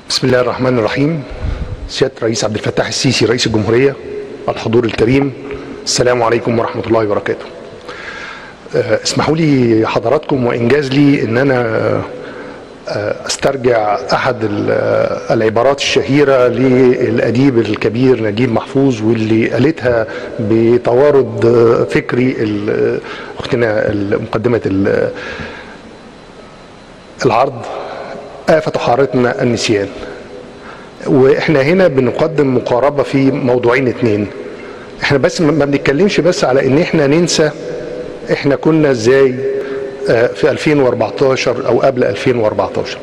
بسم الله الرحمن الرحيم. سيادة الرئيس عبد الفتاح السيسي رئيس الجمهورية، الحضور الكريم، السلام عليكم ورحمة الله وبركاته. اسمحوا لي حضراتكم وإنجاز لي إن أنا استرجع أحد العبارات الشهيرة للأديب الكبير نجيب محفوظ، واللي قالتها بتوارد فكري أختنا مقدمة العرض: آفة حارتنا النسيان. واحنا هنا بنقدم مقاربة في موضوعين اتنين. احنا بس ما بنتكلمش بس على ان احنا ننسى احنا كنا ازاي في 2014 او قبل 2014.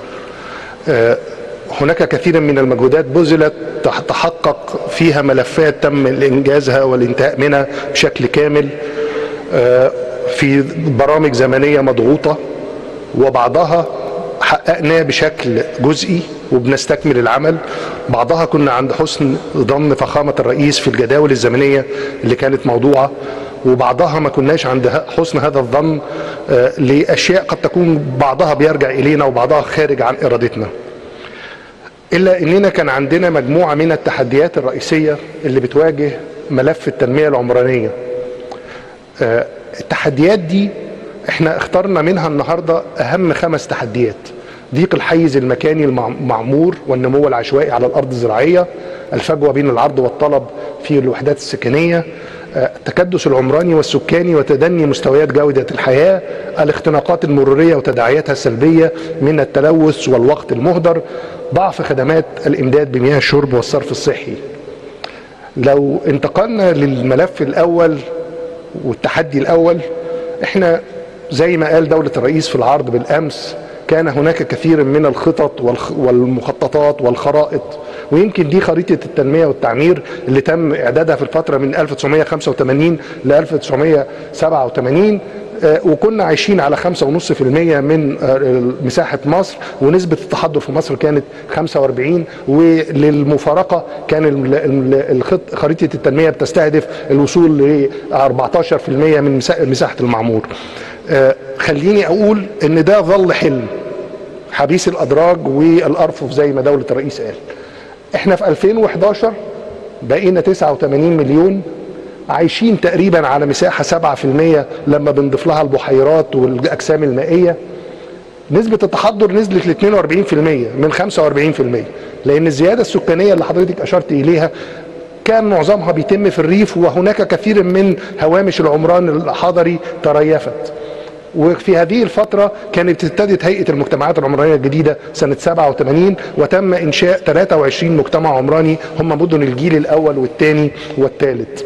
هناك كثير من المجهودات بذلت تحقق فيها ملفات تم انجازها والانتهاء منها بشكل كامل في برامج زمنية مضغوطة، وبعضها حققناه بشكل جزئي وبنستكمل العمل. بعضها كنا عند حسن ظن فخامة الرئيس في الجداول الزمنية اللي كانت موضوعة، وبعضها ما كناش عند حسن هذا الظن لأشياء قد تكون بعضها بيرجع إلينا وبعضها خارج عن إرادتنا. إلا إننا كان عندنا مجموعة من التحديات الرئيسية اللي بتواجه ملف التنمية العمرانية. التحديات دي احنا اخترنا منها النهاردة أهم 5 تحديات: ضيق الحيز المكاني المعمور والنمو العشوائي على الأرض الزراعية، الفجوة بين العرض والطلب في الوحدات السكنية، التكدس العمراني والسكاني وتدني مستويات جودة الحياة، الاختناقات المرورية وتداعياتها السلبية من التلوث والوقت المهدر، ضعف خدمات الإمداد بمياه الشرب والصرف الصحي. لو انتقلنا للملف الأول والتحدي الأول، احنا زي ما قال دولة الرئيس في العرض بالأمس، كان هناك كثير من الخطط والمخططات والخرائط، ويمكن دي خريطة التنمية والتعمير اللي تم إعدادها في الفترة من 1985 ل 1987، وكنا عايشين على 5.5% من مساحة مصر، ونسبة التحضر في مصر كانت 45. وللمفارقة كان خريطة التنمية بتستهدف الوصول ل 14% من مساحة المعمور. خليني أقول إن ده ظل حلم حبيس الأدراج والأرفف زي ما دولة الرئيس قال. احنا في 2011 بقينا 89 مليون عايشين تقريبا على مساحة 7% لما بنضيف لها البحيرات والأجسام المائية. نسبة التحضر نزلت ل 42% من 45%، لأن الزيادة السكانية اللي حضرتك أشرت إليها كان معظمها بيتم في الريف، وهناك كثير من هوامش العمران الحضري تريفت. وفي هذه الفترة كانت ابتدت هيئة المجتمعات العمرانية الجديدة سنة 87، وتم إنشاء 23 مجتمع عمراني هم مدن الجيل الأول والثاني والثالث.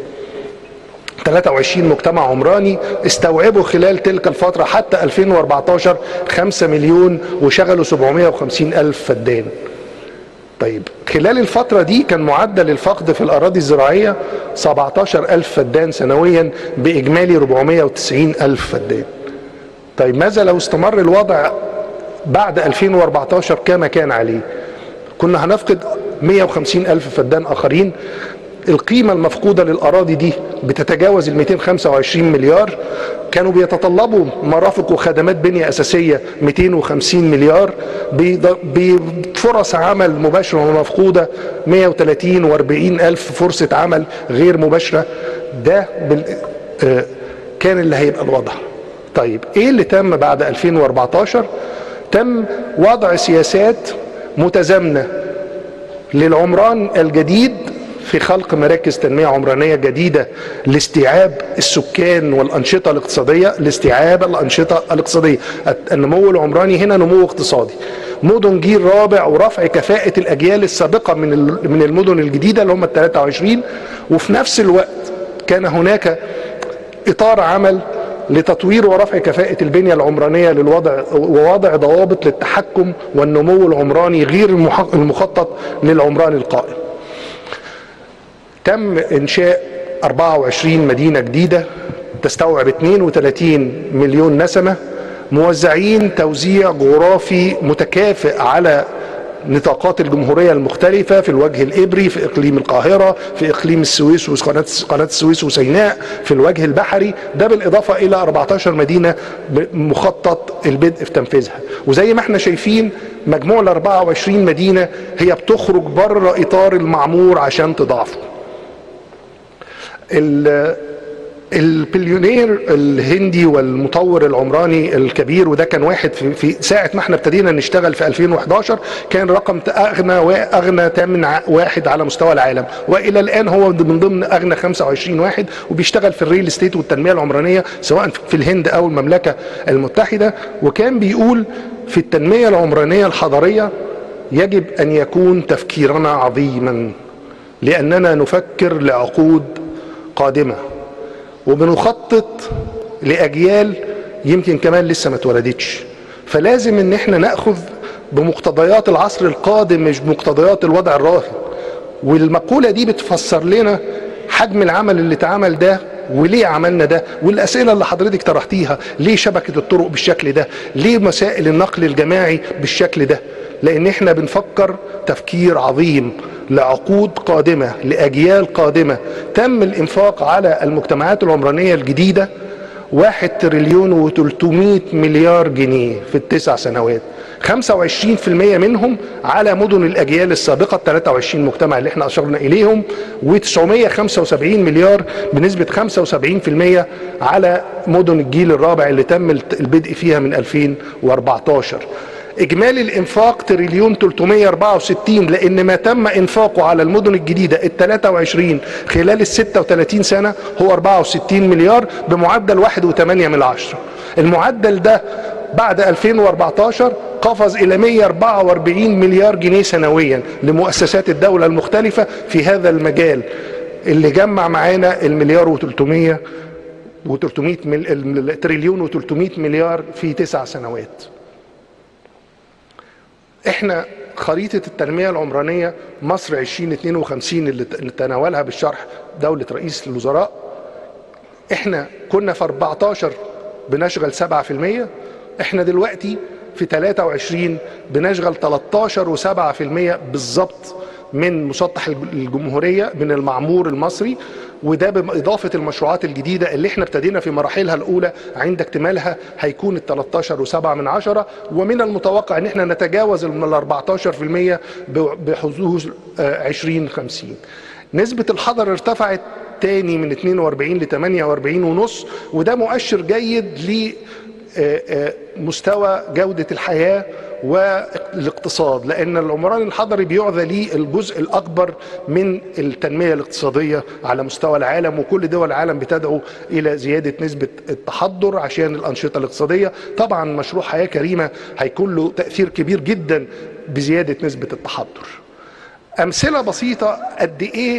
23 مجتمع عمراني استوعبوا خلال تلك الفترة حتى 2014 5 مليون وشغلوا 750 ألف فدان. طيب خلال الفترة دي كان معدل الفقد في الأراضي الزراعية 17 ألف فدان سنويا بإجمالي 490 ألف فدان. طيب ماذا لو استمر الوضع بعد 2014 كما كان عليه؟ كنا هنفقد 150 ألف فدان آخرين. القيمة المفقودة للأراضي دي بتتجاوز 225 مليار. كانوا بيتطلبوا مرافق وخدمات بنية أساسية 250 مليار، بفرص عمل مباشرة ومفقودة 130 و40 ألف فرصة عمل غير مباشرة. ده كان اللي هيبقى الوضع. طيب ايه اللي تم بعد 2014؟ تم وضع سياسات متزامنة للعمران الجديد في خلق مراكز تنمية عمرانية جديدة لاستيعاب السكان والأنشطة الاقتصادية، لاستيعاب الأنشطة الاقتصادية. النمو العمراني هنا نمو اقتصادي، مدن جيل رابع ورفع كفاءة الأجيال السابقة من المدن الجديدة اللي هم ال23. وفي نفس الوقت كان هناك إطار عمل لتطوير ورفع كفاءة البنية العمرانية ووضع ضوابط للتحكم والنمو العمراني غير المخطط للعمران القائم. تم إنشاء 24 مدينة جديدة تستوعب 32 مليون نسمة، موزعين توزيع جغرافي متكافئ على نطاقات الجمهورية المختلفة في الوجه الإبري، في إقليم القاهرة، في إقليم السويس وقناة السويس وسيناء، في الوجه البحري، ده بالإضافة إلى 14 مدينة مخطط البدء في تنفيذها. وزي ما احنا شايفين مجموع ال 24 مدينة هي بتخرج بره إطار المعمور عشان تضاعفه. البليونير الهندي والمطور العمراني الكبير، وده كان واحد في ساعة ما احنا ابتدينا نشتغل في 2011 كان رقم اغنى 8 واحد على مستوى العالم، والى الان هو من ضمن اغنى 25 واحد، وبيشتغل في الريل استيت والتنمية العمرانية سواء في الهند او المملكة المتحدة. وكان بيقول في التنمية العمرانية الحضرية يجب ان يكون تفكيرنا عظيما لاننا نفكر لعقود قادمة وبنخطط لأجيال يمكن كمان لسه ما اتولدتش، فلازم ان احنا ناخذ بمقتضيات العصر القادم مش بمقتضيات الوضع الراهن. والمقولة دي بتفسر لنا حجم العمل اللي اتعمل ده وليه عملنا ده، والأسئلة اللي حضرتك طرحتيها، ليه شبكة الطرق بالشكل ده، ليه مسائل النقل الجماعي بالشكل ده، لان احنا بنفكر تفكير عظيم لعقود قادمة لأجيال قادمة. تم الإنفاق على المجتمعات العمرانية الجديدة 1 تريليون و300 مليار جنيه في ال9 سنوات، 25% منهم على مدن الأجيال السابقة 23 مجتمع اللي احنا أشرنا إليهم، و975 مليار بنسبة 75% على مدن الجيل الرابع اللي تم البدء فيها من 2014. إجمالي الإنفاق تريليون 364، لأن ما تم إنفاقه على المدن الجديدة ال23 خلال ال36 سنة هو 64 مليار بمعدل 1.8. المعدل ده بعد 2014 قفز إلى 144 مليار جنيه سنويا لمؤسسات الدولة المختلفة في هذا المجال اللي جمع معانا المليار و300 تريليون و300 مليار في 9 سنوات. احنا خريطة التنمية العمرانية مصر 2052 اللي تناولها بالشرح دولة رئيس الوزراء، احنا كنا في 14 بنشغل 7%، احنا دلوقتي في 23 بنشغل 13.7% بالظبط من مسطح الجمهورية من المعمور المصري، وده بإضافة المشروعات الجديدة اللي احنا ابتدينا في مراحلها الأولى عند اكتمالها هيكون 13.7، ومن المتوقع ان احنا نتجاوز ال 14% بحدوث 2050. نسبة الحضر ارتفعت تاني من 42 ل 48.5، وده مؤشر جيد لمستوى جودة الحياة والاقتصاد، لأن العمران الحضري بيعذى ليه الجزء الأكبر من التنمية الاقتصادية على مستوى العالم، وكل دول العالم بتدعو إلى زيادة نسبة التحضر عشان الأنشطة الاقتصادية. طبعا مشروع حياة كريمة هيكون له تأثير كبير جدا بزيادة نسبة التحضر. أمثلة بسيطة قد إيه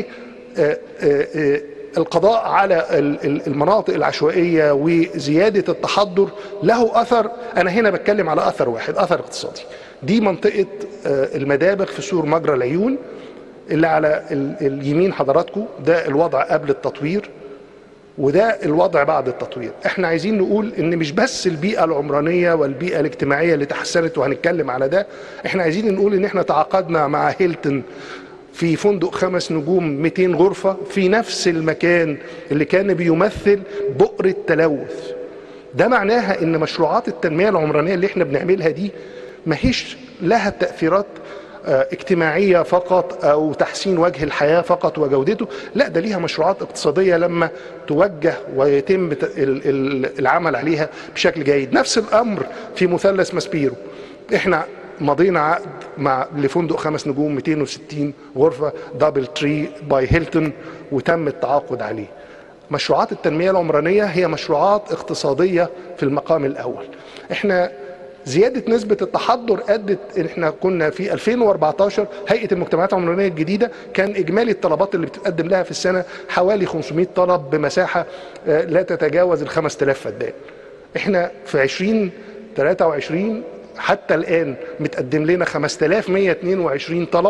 القضاء على المناطق العشوائية وزيادة التحضر له أثر. أنا هنا بتكلم على أثر واحد، أثر اقتصادي. دي منطقة المدابغ في سور مجرى العيون اللي على اليمين حضراتكم، ده الوضع قبل التطوير وده الوضع بعد التطوير. احنا عايزين نقول ان مش بس البيئة العمرانية والبيئة الاجتماعية اللي تحسنت وهنتكلم على ده، احنا عايزين نقول ان احنا تعاقدنا مع هيلتون في فندق 5 نجوم 200 غرفة في نفس المكان اللي كان بيمثل بؤرة تلوث. ده معناها ان مشروعات التنمية العمرانية اللي احنا بنعملها دي ماهيش لها تأثيرات اجتماعية فقط او تحسين وجه الحياة فقط وجودته، لا ده ليها مشروعات اقتصادية لما توجه ويتم العمل عليها بشكل جيد. نفس الامر في مثلث ماسبيرو، احنا مضينا عقد مع لفندق 5 نجوم 260 غرفة دبل تري باي هيلتون وتم التعاقد عليه. مشروعات التنمية العمرانية هي مشروعات اقتصادية في المقام الأول. احنا زيادة نسبة التحضر أدت إن احنا كنا في 2014 هيئة المجتمعات العمرانية الجديدة كان إجمالي الطلبات اللي بتتقدم لها في السنة حوالي 500 طلب بمساحة لا تتجاوز 5000 فدان. احنا في 2023 حتى الآن متقدم لنا 5122 طلب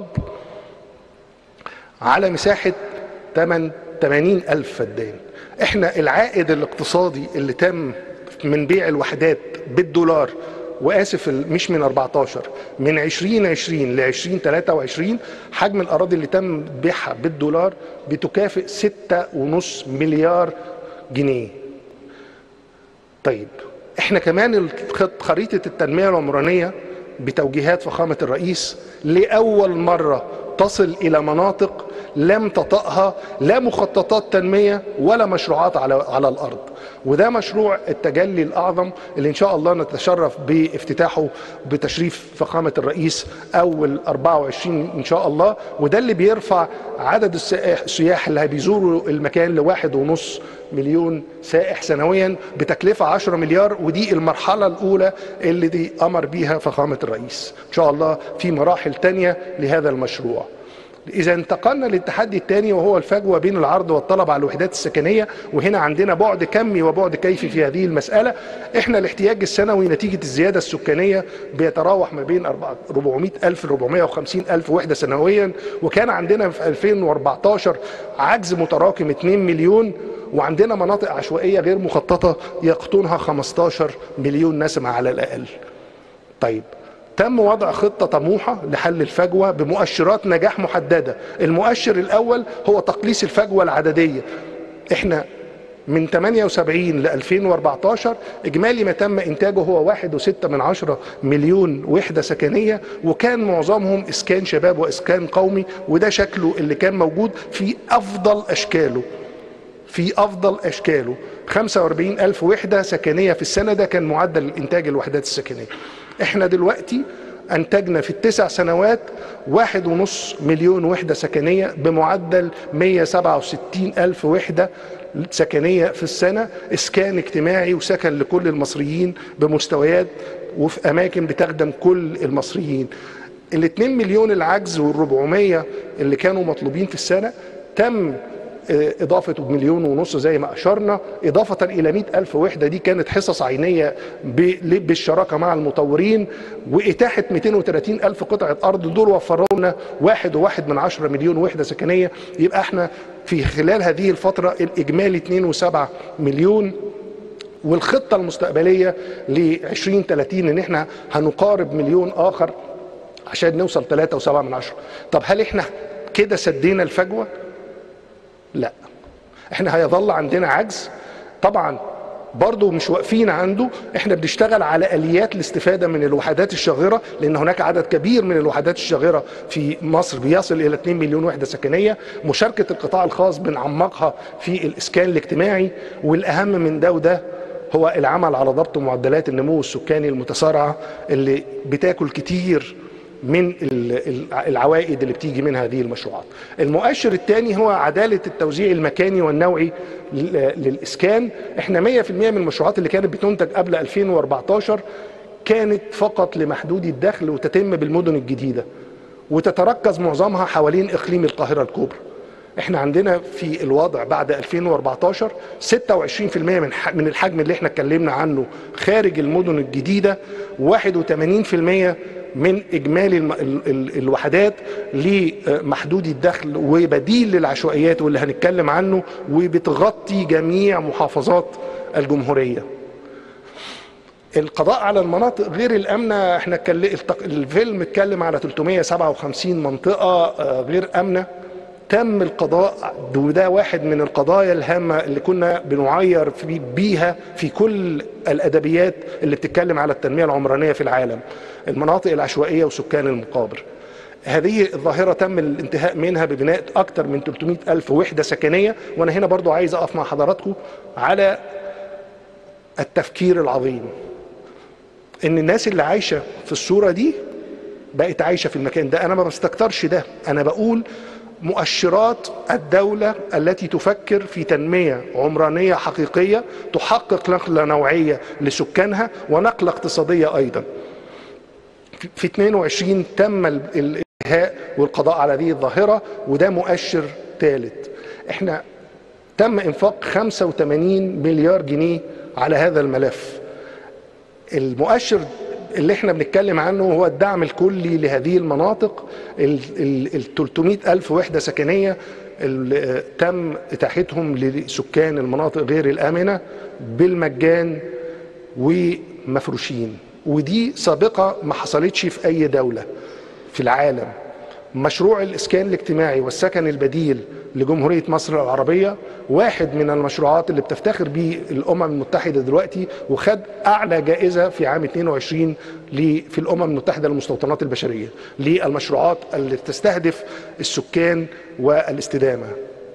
على مساحة 80,000 فدان. احنا العائد الاقتصادي اللي تم من بيع الوحدات بالدولار واسف مش من 14، من 2020 ل 2023 حجم الاراضي اللي تم بيعها بالدولار بتكافئ 6.5 مليار جنيه. طيب احنا كمان خريطة التنمية العمرانية بتوجيهات فخامة الرئيس لأول مرة تصل إلى مناطق لم تطأها لا مخططات تنمية ولا مشروعات على الأرض، وده مشروع التجلي الأعظم اللي إن شاء الله نتشرف بافتتاحه بتشريف فخامة الرئيس أول 24 إن شاء الله، وده اللي بيرفع عدد السياح اللي هيزوروا المكان ل1.5 مليون سائح سنويا بتكلفة 10 مليار، ودي المرحلة الأولى اللي دي أمر بيها فخامة الرئيس. إن شاء الله في مراحل تانية لهذا المشروع. إذا انتقلنا للتحدي الثاني وهو الفجوة بين العرض والطلب على الوحدات السكنية، وهنا عندنا بعد كمي وبعد كيفي في هذه المسألة. احنا الاحتياج السنوي نتيجة الزيادة السكانية بيتراوح ما بين 400,000 ل 450,000 وحدة سنويا، وكان عندنا في 2014 عجز متراكم 2 مليون، وعندنا مناطق عشوائية غير مخططة يقطنها 15 مليون نسمة على الأقل. طيب تم وضع خطة طموحة لحل الفجوة بمؤشرات نجاح محددة. المؤشر الأول هو تقليص الفجوة العددية. احنا من 78 ل 2014 إجمالي ما تم إنتاجه هو 1.6 مليون وحدة سكنية، وكان معظمهم إسكان شباب وإسكان قومي، وده شكله اللي كان موجود في أفضل أشكاله 45,000 وحدة سكنية في السنة، ده كان معدل إنتاج الوحدات السكنية. احنا دلوقتي انتجنا في ال9 سنوات 1.5 مليون وحدة سكنية بمعدل 167,000 وحدة سكنية في السنة، اسكان اجتماعي وسكن لكل المصريين بمستويات وفي اماكن بتخدم كل المصريين. ال2 مليون العجز وال400 اللي كانوا مطلوبين في السنة تم إضافة 1.5 مليون زي ما أشرنا، إضافة إلى 100,000 وحدة دي كانت حصص عينية بالشراكة مع المطورين، وإتاحة 230,000 قطعة أرض، دول وفروا لنا 1.1 مليون وحدة سكنية. يبقى احنا في خلال هذه الفترة الإجمالي 2.7 مليون، والخطة المستقبلية ل 2030 إن احنا هنقارب مليون آخر عشان نوصل 3.7. طب هل احنا كده سدينا الفجوة؟ لا، احنا هيظل عندنا عجز. طبعا برضو مش واقفين عنده، احنا بنشتغل على اليات الاستفادة من الوحدات الشاغرة، لان هناك عدد كبير من الوحدات الشاغرة في مصر بيصل الى 2 مليون وحدة سكنية. مشاركة القطاع الخاص بنعمقها في الاسكان الاجتماعي، والاهم من ده وده هو العمل على ضبط معدلات النمو السكاني المتسارعة اللي بتاكل كتير من العوائد اللي بتيجي من هذه المشروعات. المؤشر الثاني هو عدالة التوزيع المكاني والنوعي للإسكان. احنا 100% من المشروعات اللي كانت بتنتج قبل 2014 كانت فقط لمحدودي الدخل وتتم بالمدن الجديدة، وتتركز معظمها حوالين إقليم القاهرة الكبرى. احنا عندنا في الوضع بعد 2014 26% من الحجم اللي احنا اتكلمنا عنه خارج المدن الجديدة، 81% من إجمالي الوحدات لمحدودي الدخل وبديل للعشوائيات واللي هنتكلم عنه، وبتغطي جميع محافظات الجمهورية. القضاء على المناطق غير الآمنة، احنا الفيلم اتكلم على 357 منطقة غير آمنة تم القضاء، وده واحد من القضايا الهامة اللي كنا بنعير بيها في كل الأدبيات اللي بتتكلم على التنمية العمرانية في العالم، المناطق العشوائية وسكان المقابر. هذه الظاهرة تم الانتهاء منها ببناء أكثر من 300,000 وحدة سكنية. وأنا هنا برضو عايز أقف مع حضراتكم على التفكير العظيم، إن الناس اللي عايشة في الصورة دي بقت عايشة في المكان ده. أنا ما بستكترش ده، أنا بقول مؤشرات الدولة التي تفكر في تنمية عمرانية حقيقية تحقق نقلة نوعية لسكانها ونقلة اقتصادية أيضا. في 22 تم الإنهاء والقضاء على هذه الظاهرة، وده مؤشر ثالث. احنا تم إنفاق 85 مليار جنيه على هذا الملف. المؤشر اللي احنا بنتكلم عنه هو الدعم الكلي لهذه المناطق، ال 300,000 وحدة سكنية اللي تم إتاحتهم لسكان المناطق غير الآمنة بالمجان ومفروشين. ودي سابقة ما حصلتش في أي دولة في العالم. مشروع الإسكان الاجتماعي والسكن البديل لجمهورية مصر العربية واحد من المشروعات اللي بتفتخر به الأمم المتحدة دلوقتي، وخد أعلى جائزة في عام 22 في الأمم المتحدة للمستوطنات البشرية للمشروعات اللي تستهدف السكان والاستدامة.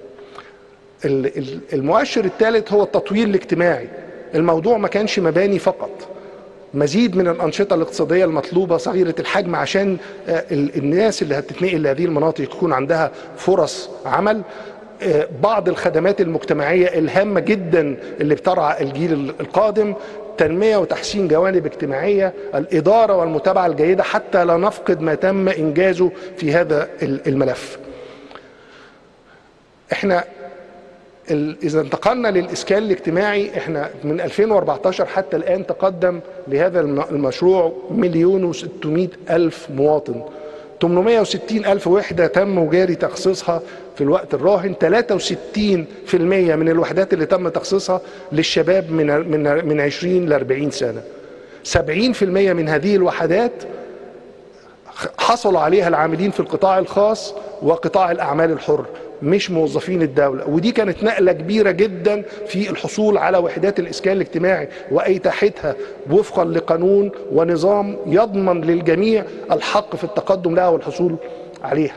المؤشر الثالث هو التطوير الاجتماعي. الموضوع ما كانش مباني فقط، مزيد من الأنشطة الاقتصادية المطلوبة صغيرة الحجم عشان الناس اللي هتتنقل لهذه المناطق يكون عندها فرص عمل. بعض الخدمات المجتمعية الهامة جدا اللي بترعى الجيل القادم، تنمية وتحسين جوانب اجتماعية، الإدارة والمتابعة الجيدة حتى لا نفقد ما تم إنجازه في هذا الملف. احنا إذا انتقلنا للإسكان الاجتماعي، احنا من 2014 حتى الآن تقدم لهذا المشروع 1,600,000 مواطن، 860,000 وحدة تم وجاري تخصيصها في الوقت الراهن، 63% من الوحدات اللي تم تخصيصها للشباب من 20 ل 40 سنة. 70% من هذه الوحدات حصل عليها العاملين في القطاع الخاص وقطاع الأعمال الحر، مش موظفين الدولة. ودي كانت نقلة كبيرة جدا في الحصول على وحدات الإسكان الاجتماعي وإتاحتها وفقا لقانون ونظام يضمن للجميع الحق في التقدم لها والحصول عليها.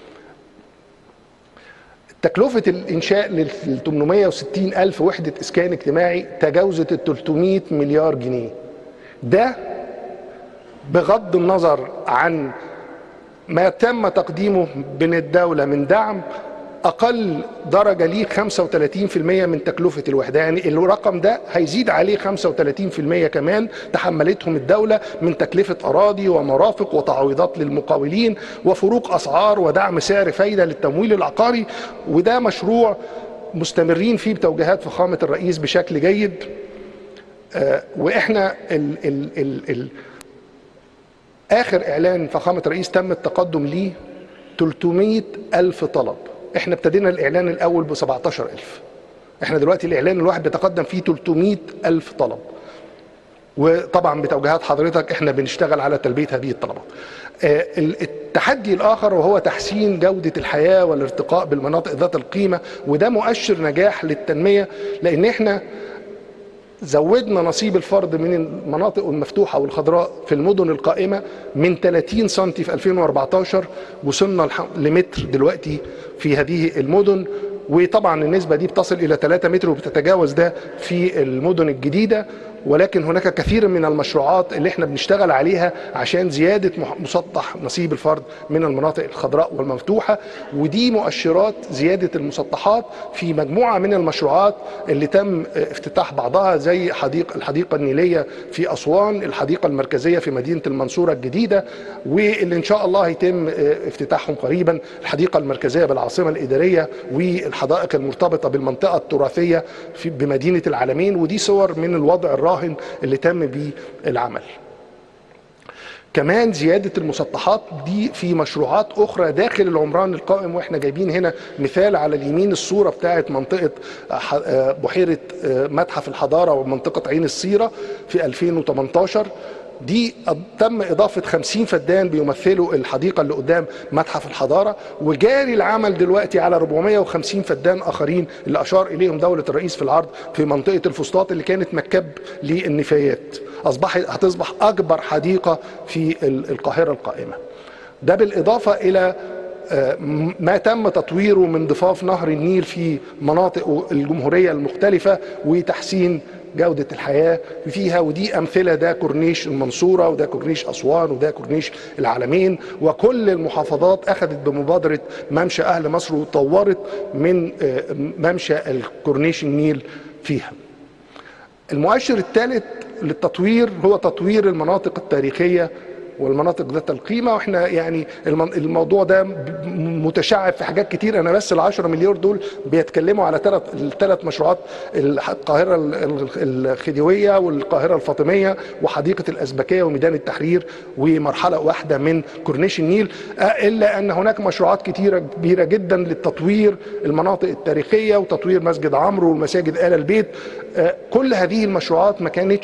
تكلفة الإنشاء لل 860,000 وحدة إسكان اجتماعي تجاوزت 300 مليار جنيه. ده بغض النظر عن ما تم تقديمه من الدولة من دعم، أقل درجة ليه 35% من تكلفة الوحدة. يعني الرقم ده هيزيد عليه 35% كمان تحملتهم الدولة من تكلفة أراضي ومرافق وتعويضات للمقاولين وفروق أسعار ودعم سعر فايدة للتمويل العقاري. وده مشروع مستمرين فيه بتوجيهات فخامة الرئيس بشكل جيد. وإحنا آخر إعلان فخامة الرئيس تم التقدم ليه 300,000 طلب. احنا ابتدينا الإعلان الأول ب 17,000، احنا دلوقتي الإعلان الواحد بيتقدم فيه 300,000 طلب. وطبعا بتوجيهات حضرتك احنا بنشتغل على تلبية هذه الطلبات. التحدي الآخر وهو تحسين جودة الحياة والارتقاء بالمناطق ذات القيمة، وده مؤشر نجاح للتنمية، لأن احنا زودنا نصيب الفرد من المناطق المفتوحة والخضراء في المدن القائمة من 30 سنتي في 2014 وصلنا لمتر دلوقتي في هذه المدن. وطبعا النسبة دي بتصل إلى 3 متر وبتتجاوز ده في المدن الجديدة. ولكن هناك كثير من المشروعات اللي احنا بنشتغل عليها عشان زيادة مسطح نصيب الفرد من المناطق الخضراء والمفتوحة. ودي مؤشرات زيادة المسطحات في مجموعة من المشروعات اللي تم افتتاح بعضها، زي الحديقة النيلية في أسوان، الحديقة المركزية في مدينة المنصورة الجديدة، واللي إن شاء الله هيتم افتتاحهم قريبا الحديقة المركزية بالعاصمة الإدارية والحدائق المرتبطة بالمنطقة التراثية بمدينة العالمين. ودي صور من الوضع الراهن اللي تم به العمل. كمان زيادة المسطحات دي في مشروعات أخرى داخل العمران القائم، وإحنا جايبين هنا مثال على اليمين الصورة بتاعت منطقة بحيرة متحف الحضارة ومنطقة عين السيرة في 2018. دي تم إضافة 50 فدان بيمثلوا الحديقة اللي قدام متحف الحضارة، وجاري العمل دلوقتي على 450 فدان آخرين اللي أشار إليهم دولة الرئيس في العرض في منطقة الفسطاط اللي كانت مكب للنفايات. هتصبح أكبر حديقة في القاهرة القائمة. ده بالإضافة إلى ما تم تطويره من ضفاف نهر النيل في مناطق الجمهورية المختلفة وتحسين جودة الحياة فيها. ودي أمثلة، ده كورنيش المنصورة وده كورنيش أسوان وده كورنيش العالمين. وكل المحافظات أخذت بمبادرة ممشى أهل مصر وطورت من ممشى الكورنيش النيل فيها. المؤشر الثالث للتطوير هو تطوير المناطق التاريخية والمناطق ذات القيمة. واحنا يعني الموضوع ده متشعب في حاجات كتير. انا بس ال10 مليار دول بيتكلموا على ثلاث مشروعات: القاهرة الخديوية والقاهرة الفاطمية وحديقة الأزبكية وميدان التحرير ومرحلة واحدة من كورنيش النيل. الا ان هناك مشروعات كتيرة كبيرة جدا للتطوير المناطق التاريخية وتطوير مسجد عمرو والمساجد آل البيت. كل هذه المشروعات ما كانتش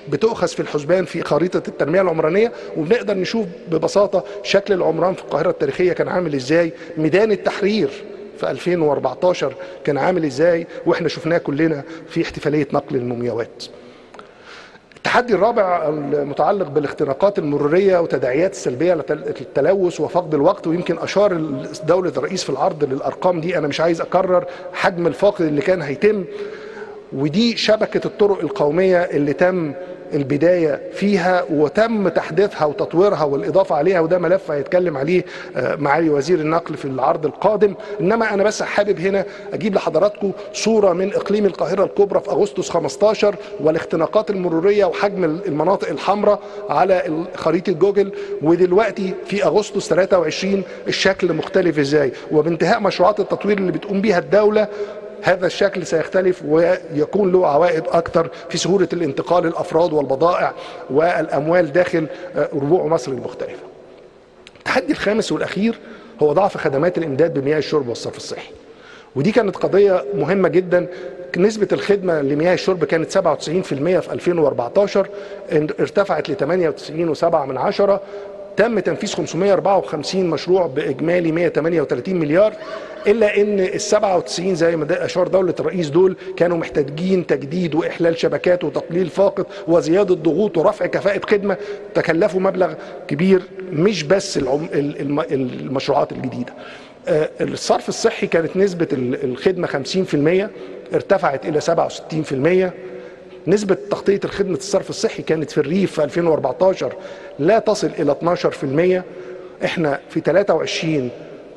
بتؤخذ في الحسبان في خريطة التنمية العمرانية، وبنقدر نشوف ببساطة شكل العمران في القاهرة التاريخية كان عامل ازاي، ميدان التحرير في 2014 كان عامل ازاي، واحنا شفناه كلنا في احتفالية نقل المومياوات. التحدي الرابع المتعلق بالاختناقات المرورية وتداعيات السلبية للتلوث وفقد الوقت، ويمكن أشار دولة الرئيس في العرض للأرقام دي، أنا مش عايز أكرر حجم الفاقد اللي كان هيتم. ودي شبكة الطرق القومية اللي تم البداية فيها وتم تحديثها وتطويرها والإضافة عليها، وده ملف هيتكلم عليه معالي وزير النقل في العرض القادم. إنما أنا بس حابب هنا أجيب لحضراتكم صورة من إقليم القاهرة الكبرى في أغسطس 15 والاختناقات المرورية وحجم المناطق الحمراء على خريطة جوجل، ودلوقتي في أغسطس 23 الشكل مختلف إزاي. وبانتهاء مشروعات التطوير اللي بتقوم بها الدولة هذا الشكل سيختلف ويكون له عوائد أكثر في سهولة الانتقال الأفراد والبضائع والأموال داخل ربوع مصر المختلفة. التحدي الخامس والأخير هو ضعف خدمات الإمداد بمياه الشرب والصرف الصحي، ودي كانت قضية مهمة جدا. نسبة الخدمة لمياه الشرب كانت 97% في 2014، ارتفعت ل 98.7%. تم تنفيذ 554 مشروع بإجمالي 138 مليار، إلا إن ال 97 زي ما أشار دولة الرئيس دول كانوا محتاجين تجديد وإحلال شبكات وتقليل فاقد وزيادة ضغوط ورفع كفاءة خدمة، تكلفوا مبلغ كبير، مش بس المشروعات الجديدة. الصرف الصحي كانت نسبة الخدمة 50%، ارتفعت إلى 67%. نسبة تغطية خدمة الصرف الصحي كانت في الريف في 2014 لا تصل إلى 12%، احنا في 23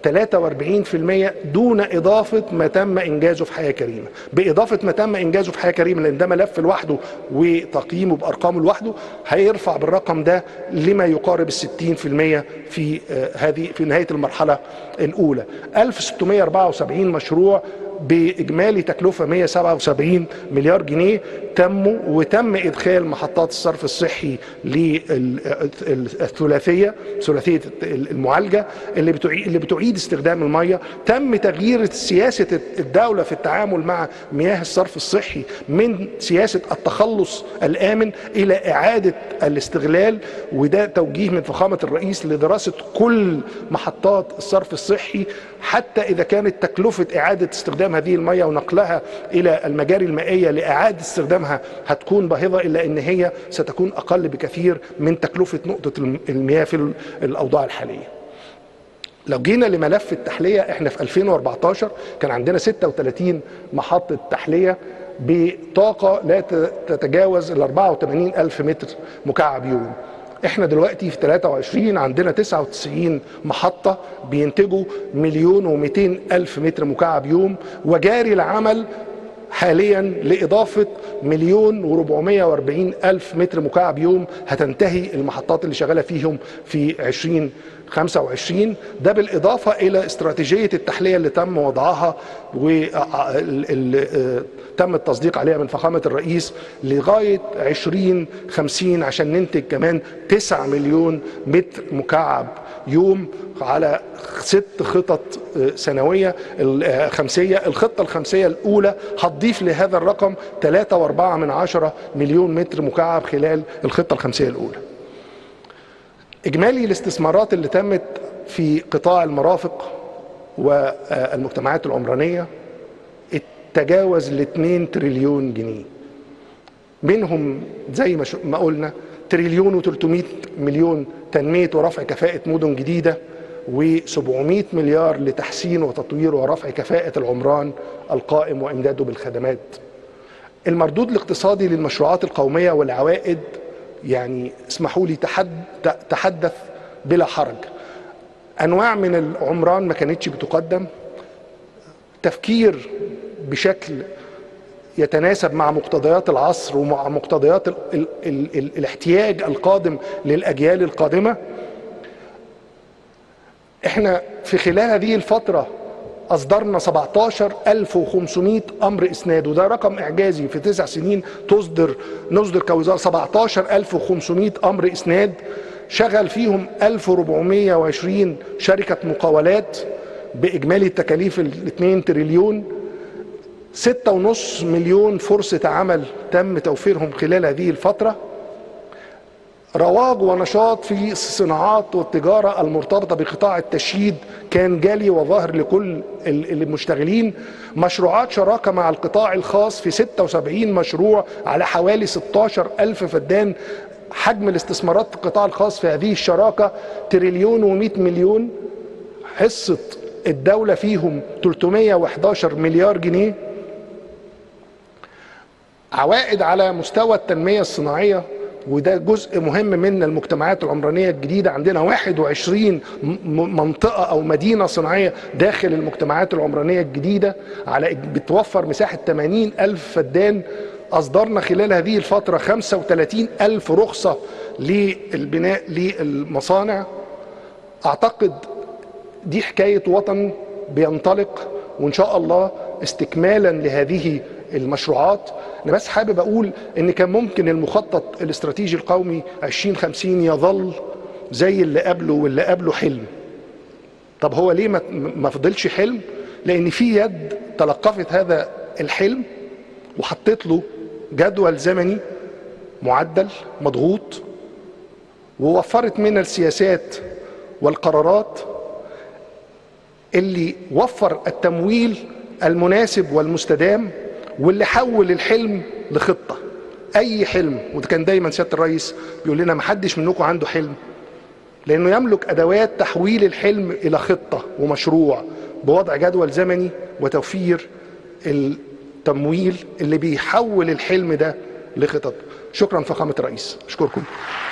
43% دون إضافة ما تم إنجازه في حياة كريمة. بإضافة ما تم إنجازه في حياة كريمة، لأن ده ملف لوحده وتقييمه بأرقامه لوحده، هيرفع بالرقم ده لما يقارب 60% في نهاية المرحلة الأولى. 1674 مشروع بإجمالي تكلفة 177 مليار جنيه تموا، وتم إدخال محطات الصرف الصحي للثلاثية المعالجة اللي بتعيد استخدام المياه. تم تغيير سياسة الدولة في التعامل مع مياه الصرف الصحي من سياسة التخلص الآمن إلى إعادة الاستغلال، وده توجيه من فخامة الرئيس لدراسة كل محطات الصرف الصحي حتى إذا كانت تكلفة إعادة استخدام هذه المياه ونقلها إلى المجاري المائية لإعادة استخدامها هتكون باهظة، إلا أن هي ستكون أقل بكثير من تكلفة نقطة المياه في الأوضاع الحالية. لو جينا لملف التحلية، احنا في 2014 كان عندنا 36 محطة تحلية بطاقة لا تتجاوز ال 84 ألف متر مكعب يوم. احنا دلوقتي في 23 عندنا 99 محطة بينتجوا 1,200,000 متر مكعب يوم، وجاري العمل حاليا لإضافة 1,440,000 متر مكعب يوم هتنتهي المحطات اللي شغالة فيهم في 2025. ده بالإضافة إلى استراتيجية التحلية اللي تم وضعها تم التصديق عليها من فخامة الرئيس لغاية 2050 عشان ننتج كمان 9 مليون متر مكعب يوم على 6 خطط سنوية خمسية. الخطة الخمسية الأولى هتضيف لهذا الرقم 3.4 مليون متر مكعب خلال الخطة الخمسية الأولى. إجمالي الاستثمارات اللي تمت في قطاع المرافق والمجتمعات العمرانية تجاوز ل 2 تريليون جنيه، منهم زي ما قلنا 1,300 مليون تنمية ورفع كفاءة مدن جديدة، و700 مليار لتحسين وتطوير ورفع كفاءة العمران القائم وإمداده بالخدمات. المردود الاقتصادي للمشروعات القومية والعوائد، يعني اسمحوا لي تحدث بلا حرج. أنواع من العمران ما كانتش بتقدم، تفكير بشكل يتناسب مع مقتضيات العصر ومع مقتضيات الاحتياج القادم للأجيال القادمة. كنا في خلال هذه الفترة أصدرنا 17,500 أمر إسناد، وده رقم إعجازي في 9 سنين نصدر كوزارة 17,500 أمر إسناد، شغل فيهم 1420 شركة مقاولات بإجمالي التكاليف 2 تريليون، 6.5 مليون فرصة عمل تم توفيرهم خلال هذه الفترة. رواج ونشاط في الصناعات والتجارة المرتبطة بقطاع التشييد كان جالي وظاهر لكل المشتغلين. مشروعات شراكة مع القطاع الخاص في 76 مشروع على حوالي 16,000 فدان. حجم الاستثمارات في القطاع الخاص في هذه الشراكة تريليون و100 مليون. حصة الدولة فيهم 311 مليار جنيه. عوائد على مستوى التنمية الصناعية، وده جزء مهم من المجتمعات العمرانية الجديدة. عندنا 21 منطقة أو مدينة صناعية داخل المجتمعات العمرانية الجديدة، بتوفر مساحة 80,000 فدان. أصدرنا خلال هذه الفترة 35,000 رخصة للبناء للمصانع. أعتقد دي حكاية وطن بينطلق، وإن شاء الله استكمالا لهذه المشروعات. أنا بس حابب أقول إن كان ممكن المخطط الاستراتيجي القومي 2050 يظل زي اللي قبله واللي قبله حلم. طب هو ليه ما فضلش حلم؟ لأن في يد تلقفت هذا الحلم وحطت له جدول زمني معدل مضغوط، ووفرت من السياسات والقرارات اللي وفر التمويل المناسب والمستدام، واللي حول الحلم لخطة. أي حلم، وده كان دايما سيادة الرئيس بيقول لنا ما حدش منكم عنده حلم، لأنه يملك أدوات تحويل الحلم إلى خطة ومشروع بوضع جدول زمني وتوفير التمويل اللي بيحول الحلم ده لخطط. شكرا فخامة الرئيس، أشكركم.